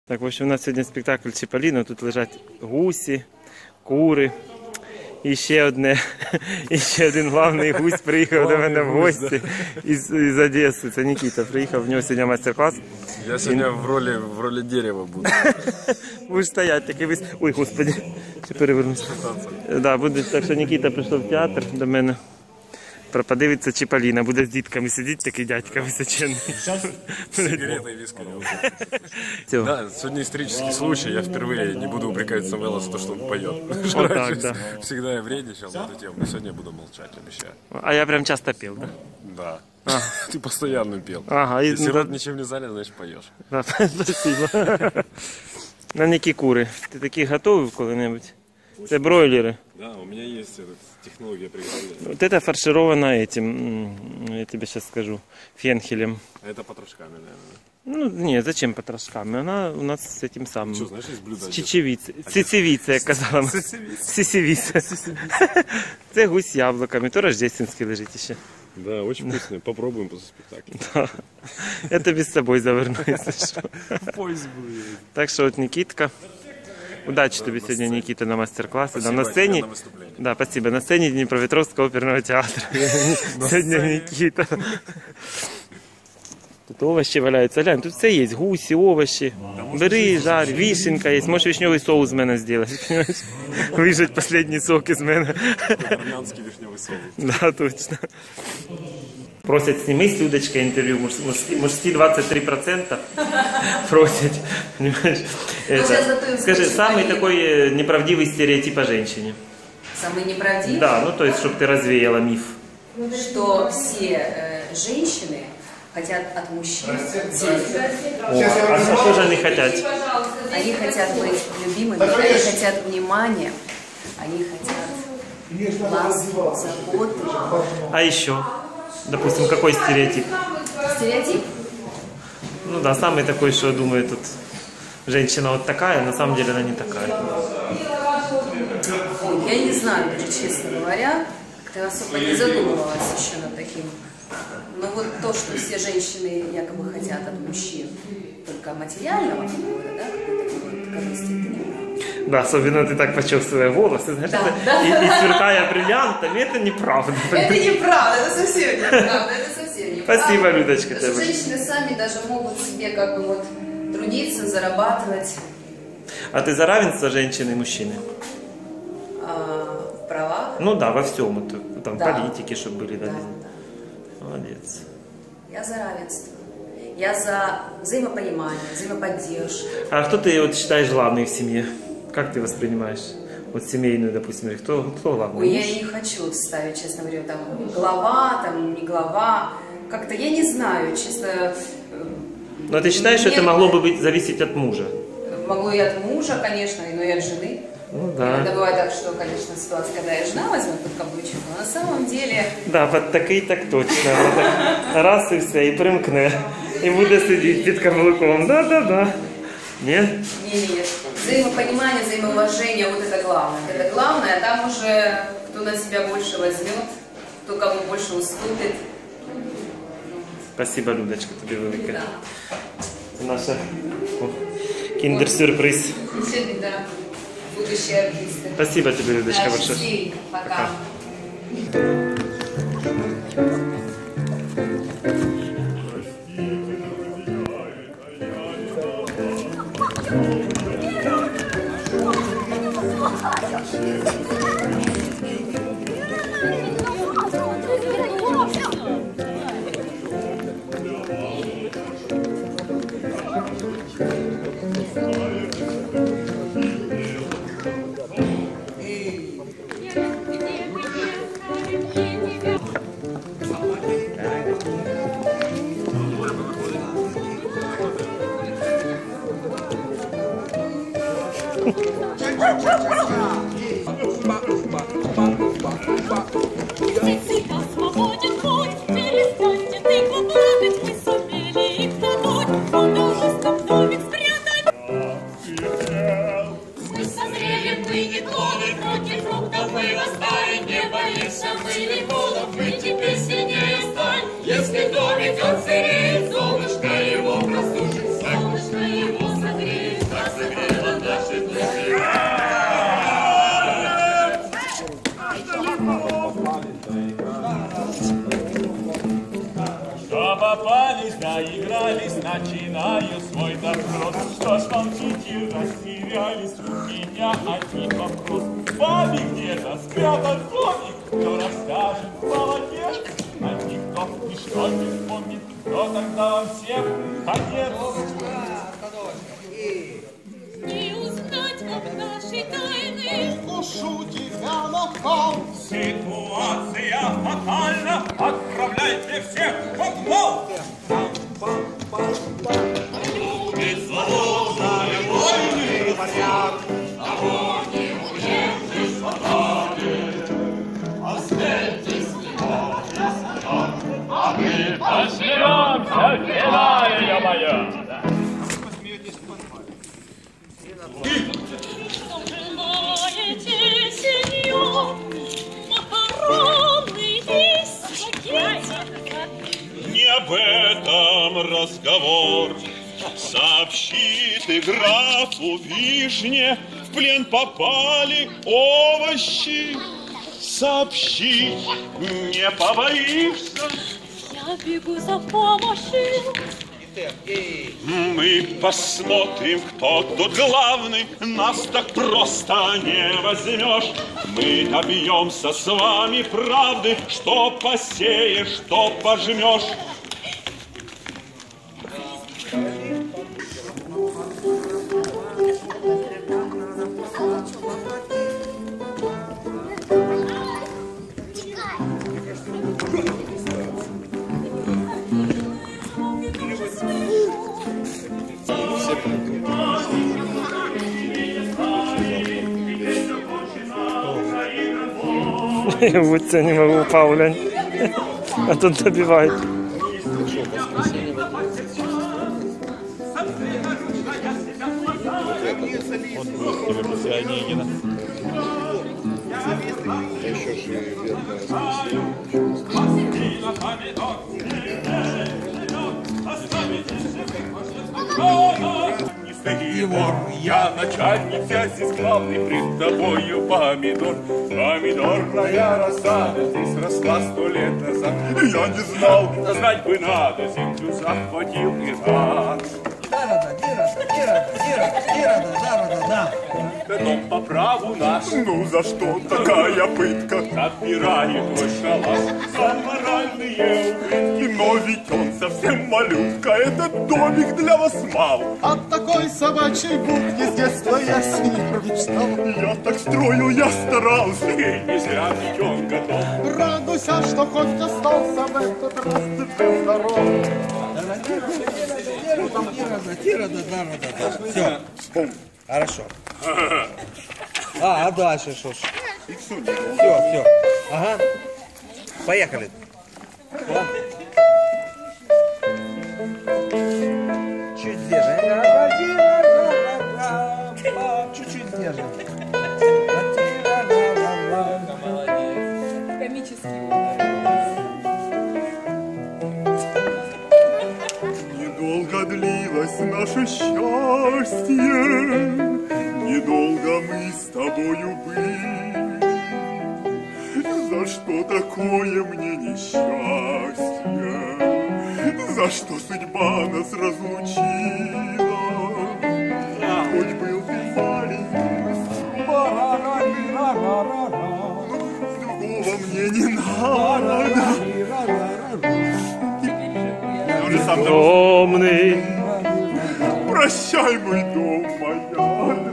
Так, в общем, у нас сьогодні спектакль Чиполлино. Тут лежать гусі, кури. І ще один главний гусь приїхав до мене в гості із Одеси. Це Нікіта приїхав, в нього сьогодні майстер-клас. Я сьогодні в ролі дерева буду. Будеш стояти такий весь. Ой, господи, ще перевернуся. Да, буде, так що Нікіта прийшов в театр до мене. Подивиться Чиполлино, буде з дітками сидіти, такий дядька височенний. Сигареты и вискарем. Да, сегодня исторический случай. Я впервые не буду упрекать Самвела за то, что он поет. Вот так, да. Всегда я вредничал на эту тему, но сегодня я буду молчать, обещаю. А я прям часто пел, да? Да. Ты постоянно пел. Ага, Если рот ничем не занят, значит поешь. Да, спасибо. На які кури? Ти такі готовий коли-небудь? Це бройлеры. Да, у меня есть технология приготовления. Вот это фаршировано этим, я тебе сейчас скажу, фенхелем. А это потрошками, наверное. Ну, нет, зачем потрошками? Она у нас с этим самым. Что, знаешь, есть блюдо? С чечевицей. Сисевица, я казала. Сисевица. Це гусь з яблуками, то рождественський лежить ще. Да, очень вкусно. Попробуем после спектакля. Да. Я тобі з собою заверну, якщо що. Поезд будет. Так що от Нікітка. Удачи тебе сегодня, Никита, на мастер-классе. Да, на сцене. Да, спасибо. На сцене Днепропетровского оперного театра. Сегодня Никита. Тут овощи валяются. Глянь, тут все есть. Гуси, овощи. Бери, жарь, вишенка есть. Можешь вишневый соус из меня сделать. Выжать последний сок из меня. Армянский вишневый соус. Да, точно. Просят, сними с Людочкой интервью, мужские 23% просят, понимаешь? Это. Скажи, самый такой неправдивый стереотип о женщине. Самый неправдивый? Да, ну то есть, чтобы ты развеяла миф. Что все женщины хотят от мужчин денег. А что же они хотят? Они хотят быть любимыми, они хотят внимания, они хотят ласки, заботы. А еще? Допустим, какой стереотип? Стереотип? Ну да, самый такой, что думает тут женщина вот такая, на самом деле она не такая. Я не знаю, даже честно говоря, как-то особо не задумывалась еще над таким. Но вот то, что все женщины якобы хотят от мужчин только материального какого-то, да, какой-то корысти, это неправда. Да, особенно ты так почувствуя волосы, знаешь, Да, это, да. И сверкая бриллиантами, это неправда. Это неправда, это совсем неправда, это совсем неправда. Спасибо, Людочка. Потому что женщины сами даже могут себе как бы вот трудиться, зарабатывать. А ты за равенство женщины и мужчины? В правах? Ну да, во всем. Это, там, Да. политики, чтобы были. Да. Да, Молодец. Я за равенство. Я за взаимопонимание, взаимоподдержку. А кто ты вот считаешь главный в семье? Как ты воспринимаешь? Вот семейную, допустим, или кто главный? Ой, я не хочу ставить, честно говоря, там глава, там не глава. Как-то я не знаю, честно. Но ты считаешь, что это могло бы быть, зависеть от мужа? Могло и от мужа, конечно, но и от жены. Ну да. Иногда бывает так, что, конечно, ситуация, когда и жена возьмет под каблучок, но на самом деле... Да, под такий так точно. Раз і все, і примкне. І буде сидіти під каблуком. Да. Нет? Не. Взаимопонимание, взаимоуважение, вот это главное. Это главное, а там уже кто на себя больше возьмет, кто кому больше уступит. Спасибо, Людочка, тобі велике. Да. Це наша кіндер-сюрприз. Еще беда. Будущие артисты. Спасибо тебе, Людочка, Да, большое. счастливей. Пока. Свободен путь, перестаньте тыкву плакать, мы сумели их тонуть, художеством домик спрятать. Мы созрели, мы не клоны, против фруктов мы восстали, не боимся мы лимонов, мы теперь сильнее сталь. Если домик отсыреет, солнышко его просушит, солнышко его согреет. знаю свой допрос. Что ж молчите, растерялись у меня один вопрос. Бабе где-то спрятан домик, кто расскажет, молодец. А никто ничто не вспомнит, но тогда вам всем конец. Не узнать вам нашей тайны. Укушу тебя на пол. Ситуация фатальна. Отправляйте всех в подвал. Бессловные войны творят, на войне уже высотали. Оставьтесь его, а мы посмеемся, героя моя. Что желаете, сеньор? Макароны и спагетти. Не об этом разговор. Сообщи ты графу Вишне, в плен попали овощи. Сообщи, не побоишься. Я бегу за помощью. Мы посмотрим, кто тут главный. Нас так просто не возьмешь. Мы добьемся с вами правды. Что посеешь, что пожмешь. Вот це не могу, Паулянь. А тут добивают. Он был с ними после Онегина. Егор, я начальник связи главный, пред тобою помидор. Помидорная рассада здесь росла 100 лет назад. Я не знал, а знать бы надо, землю захватил Иран. Но по праву наш. Ну за что такая пытка? Отбирает твой шалаш за моральные убытки. Но ведь он совсем малютка, этот домик для вас мал. От такой собачьей будки с детства я себе мечтал. Я так строил, я старался, и не зря ведь он готов. Радуйся, что хоть остался в этот раз ты здоров. Все, хорошо. А дальше что ж? Все. Ага. Поехали. Чуть сдержим. Чуть-чуть сдержим. Недолго длилось наше счастье, недолго мы с тобою были. За что такое мне несчастье? За что судьба нас разлучила? Хоть был ты маленький, другого мне не надо. Домный. Прощай, мой дом, моя